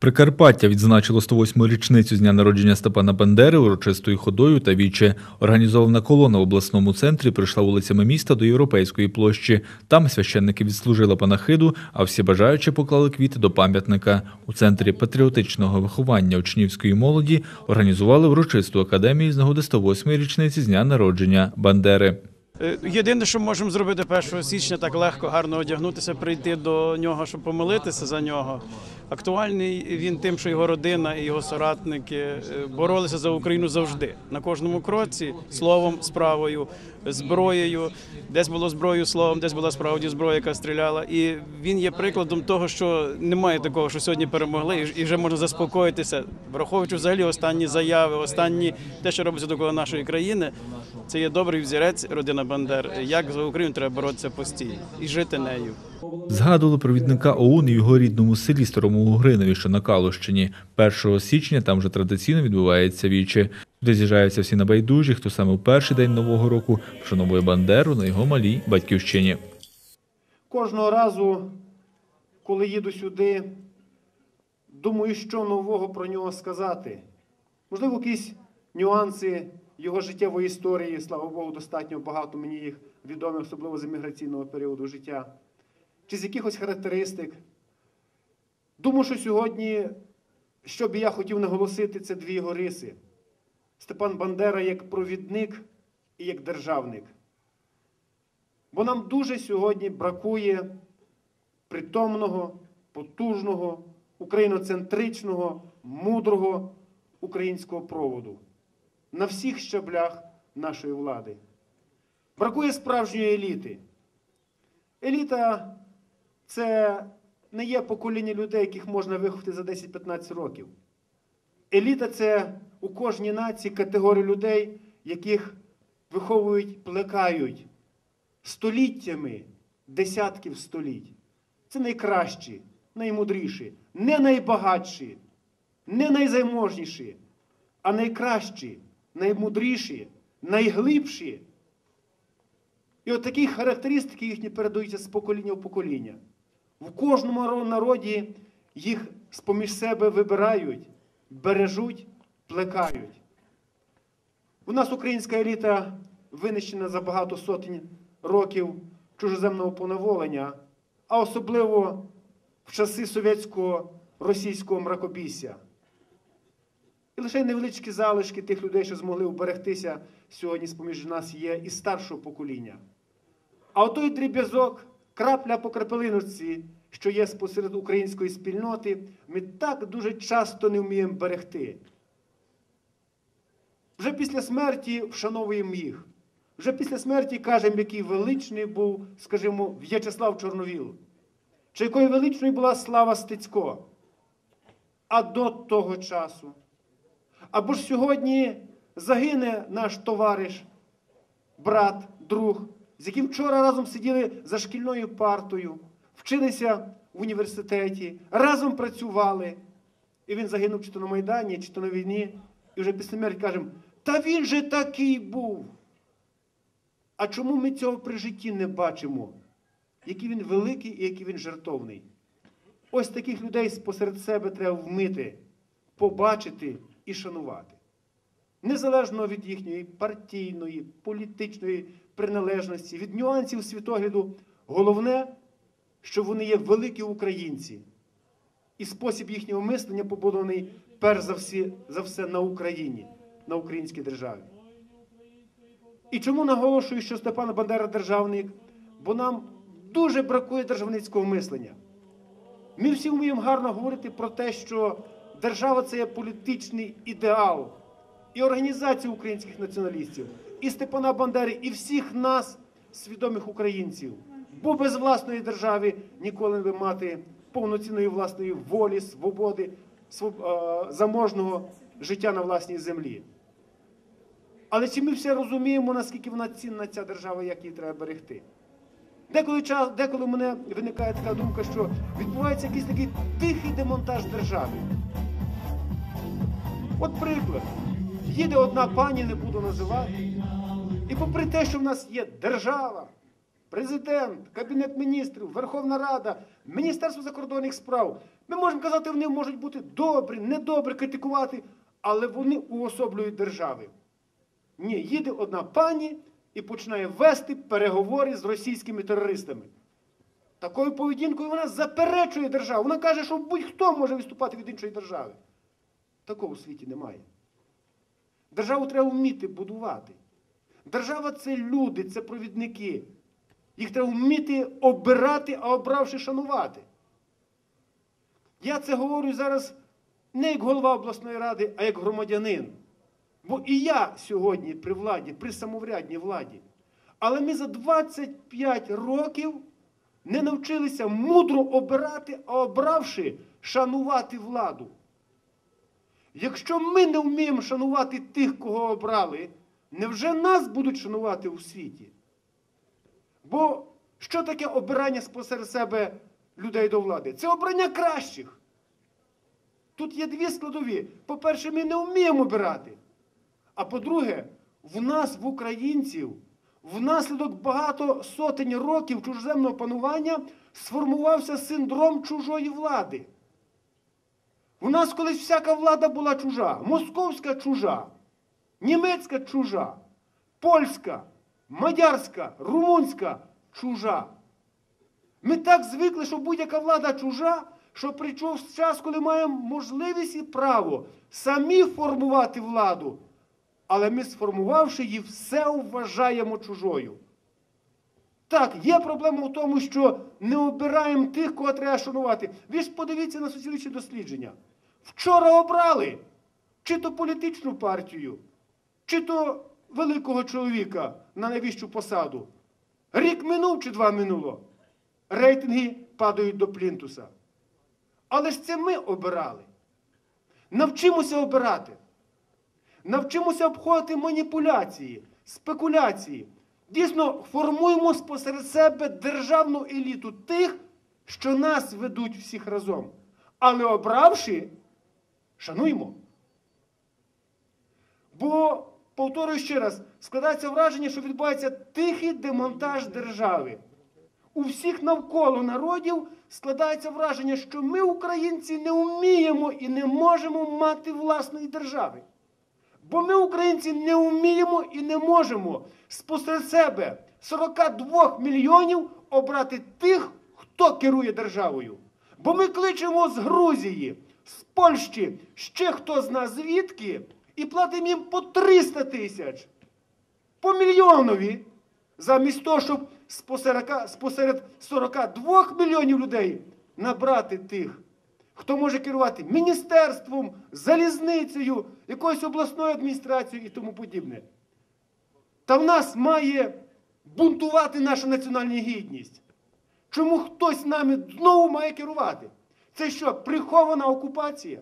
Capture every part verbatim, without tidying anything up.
Прикарпаття відзначило сто восьму річницю з дня народження Степана Бандери урочистою ходою та віче. Організована колона в обласному центрі прийшла вулицями міста до Європейської площі. Там священники відслужили панахиду, а всі бажаючі поклали квіти до пам'ятника. У Центрі патріотичного виховання учнівської молоді організували урочисту академію з нагоди сто восьмої річниці з дня народження Бандери. Єдине, що можемо зробити першого січня, так легко, гарно одягнутися, прийти до нього, щоб помолитися за нього. Актуальний він тим, що його родина і його соратники боролися за Україну завжди. На кожному кроці, словом, справою, зброєю. Десь було зброєю словом, десь була справді зброя, яка стріляла. І він є прикладом того, що немає такого, що сьогодні перемогли і вже можна заспокоїтися. Враховуючи взагалі останні заяви, останні те, що робиться довкола нашої країни, це є добрий взірець родина Бандер. Як за Україну треба боротися постійно і жити нею. Згадували провідника ОУН і його рідному селі Старому Угринові, що на Калущині. першого січня там вже традиційно відбувається віче. Туди з'їжджаються всі небайдужі, хто саме у перший день Нового року вшановує Бандеру на його малій батьківщині. Кожного разу, коли їду сюди, думаю, що нового про нього сказати. Можливо, якісь нюанси його життєвої історії, слава Богу, достатньо багато мені їх відомі, особливо з еміграційного періоду життя. Чи з якихось характеристик. Думаю, що сьогодні, що б я хотів наголосити, це дві його риси. Степан Бандера як провідник і як державник. Бо нам дуже сьогодні бракує притомного, потужного, україноцентричного, мудрого українського проводу на всіх щаблях нашої влади. Бракує справжньої еліти. Еліта – це не є покоління людей, яких можна виховати за десять-п'ятнадцять років. Еліта – це у кожній нації категорія людей, яких виховують, плекають століттями, десятків століть. Це найкращі, наймудріші, не найбагатші, не найзаможніші, а найкращі, наймудріші, найглибші. І от такі характеристики їхні передаються з покоління в покоління. В кожному народі їх з-поміж себе вибирають, бережуть, плекають. У нас українська еліта винищена за багато сотень років чужоземного поневолення, а особливо в часи совєтського російського мракобісся. І лише невеличкі залишки тих людей, що змогли уберегтися, сьогодні з-поміж нас є і старшого покоління. А отой дріб'язок, крапля по крапелиночці, що є посеред української спільноти, ми так дуже часто не вміємо берегти. Вже після смерті вшановуємо їх. Вже після смерті кажемо, який величний був, скажімо, В'ячеслав Чорновіл. Чи якою величною була Слава Стецько. А до того часу. Або ж сьогодні загине наш товариш, брат, друг, з яким вчора разом сиділи за шкільною партою, вчилися в університеті, разом працювали. І він загинув чи то на Майдані, чи то на війні. І вже після смерті кажемо, та він же такий був. А чому ми цього при житті не бачимо? Який він великий і який він жертовний. Ось таких людей посеред себе треба вмити, побачити і шанувати. Незалежно від їхньої партійної, політичної приналежності, від нюансів світогляду, головне, що вони є великі українці. І спосіб їхнього мислення побудований перш за все, за все на Україні, на українській державі. І чому наголошую, що Степан Бандера державник? Бо нам дуже бракує державницького мислення. Ми всі вміємо гарно говорити про те, що держава – це є політичний ідеал. І організація українських націоналістів, і Степана Бандери, і всіх нас, свідомих українців. Бо без власної держави ніколи не буде мати повноцінної власної волі, свободи, заможного життя на власній землі. Але чи ми все розуміємо, наскільки вона цінна, ця держава, як її треба берегти? Деколи, час, деколи у мене виникає така думка, що відбувається якийсь такий тихий демонтаж держави. От приклад. Їде одна пані, не буду називати, і попри те, що в нас є держава, президент, Кабінет міністрів, Верховна Рада, Міністерство закордонних справ, Ми можемо казати, вони можуть бути добрі, недобрі, критикувати, але вони уособлюють держави. Ні, їде одна пані і починає вести переговори з російськими терористами. Такою поведінкою вона заперечує державу. Вона каже, що будь-хто може виступати від іншої держави. Такого у світі немає. Державу треба вміти будувати. Держава – це люди, це провідники. Їх треба вміти обирати, а обравши шанувати. Я це говорю зараз не як голова обласної ради, а як громадянин. Бо і я сьогодні при владі, при самоврядній владі. Але ми за двадцять п'ять років не навчилися мудро обирати, а обравши шанувати владу. Якщо ми не вміємо шанувати тих, кого обрали, невже нас будуть шанувати у світі? Бо що таке обирання посеред себе людей до влади? Це обрання кращих. Тут є дві складові. По-перше, ми не вміємо обирати. А по-друге, в нас, в українців, внаслідок багато сотень років чужоземного панування сформувався синдром чужої влади. У нас колись всяка влада була чужа. Московська чужа, німецька чужа, польська, мадярська, румунська чужа. Ми так звикли, що будь-яка влада чужа, що прийшов час, коли маємо можливість і право самі формувати владу. Але ми, сформувавши її, все вважаємо чужою. Так, є проблема в тому, що не обираємо тих, кого треба шанувати. Ви ж подивіться на соціологічні дослідження. Вчора обрали чи то політичну партію, чи то великого чоловіка на найвищу посаду. Рік минув чи два минуло. Рейтинги падають до плінтуса. Але ж це ми обирали. Навчимося обирати. Навчимося обходити маніпуляції, спекуляції. Дійсно, формуємо посеред себе державну еліту тих, що нас ведуть всіх разом. Але обравши, шануємо. Бо, повторюю ще раз, складається враження, що відбувається тихий демонтаж держави. У всіх навколо народів складається враження, що ми, українці, не вміємо і не можемо мати власної держави. Бо ми, українці, не вміємо і не можемо спосеред себе сорок два мільйонів обрати тих, хто керує державою. Бо ми кличемо з Грузії, з Польщі, ще хто зна звідки, і платимо їм по триста тисяч, по мільйонові, замість того, щоб спосеред сорока двох мільйонів людей набрати тих, хто може керувати міністерством, залізницею, якоюсь обласною адміністрацією і тому подібне. Та в нас має бунтувати наша національна гідність. Чому хтось нами знову має керувати? Це що, прихована окупація?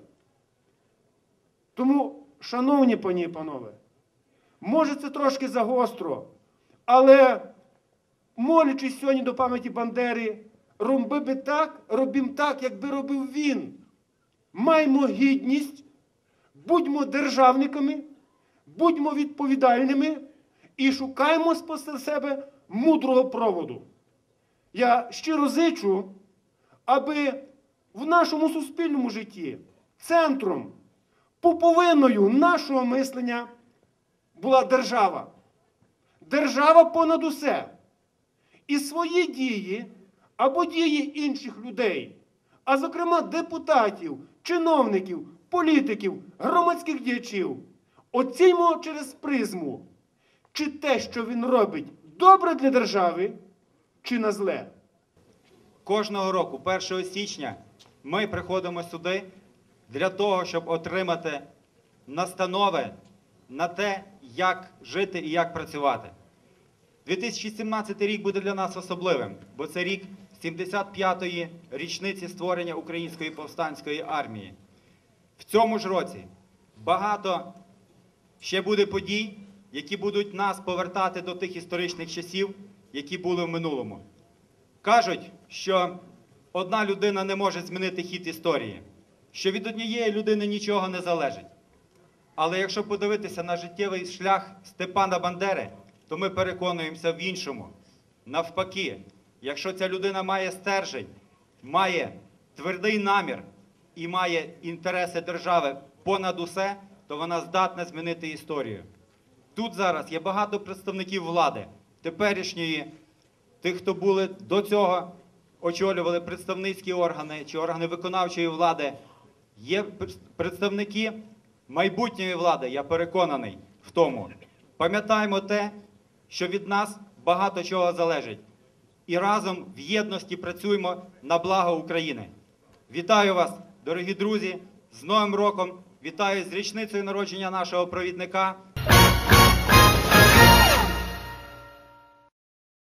Тому, шановні пані і панове, може це трошки загостро, але молячись сьогодні до пам'яті Бандери, роби би так, робім так, якби робив він. Маймо гідність, будьмо державниками, будьмо відповідальними і шукаймо спосеред себе мудрого проводу. Я щиро зичу, аби в нашому суспільному житті центром, пуповиною нашого мислення була держава. Держава понад усе. І свої дії або дії інших людей, а зокрема депутатів, чиновників, політиків, громадських діячів, оцінюємо через призму, чи те, що він робить, добре для держави, чи на зле. Кожного року, першого січня, ми приходимо сюди для того, щоб отримати настанови на те, як жити і як працювати. дві тисячі сімнадцятий рік буде для нас особливим, бо це рік сімдесят п'ятої річниці створення Української повстанської армії. В цьому ж році багато ще буде подій, які будуть нас повертати до тих історичних часів, які були в минулому. Кажуть, що одна людина не може змінити хід історії, що від однієї людини нічого не залежить. Але якщо подивитися на життєвий шлях Степана Бандери, то ми переконуємося в іншому. Навпаки, якщо ця людина має стержень, має твердий намір і має інтереси держави понад усе, то вона здатна змінити історію. Тут зараз є багато представників влади, теперішньої, тих, хто були до цього, очолювали представницькі органи чи органи виконавчої влади. Є представники майбутньої влади, я переконаний в тому. Пам'ятаємо те, що від нас багато чого залежить. І разом в єдності працюємо на благо України. Вітаю вас, дорогі друзі, з Новим роком! Вітаю з річницею народження нашого провідника.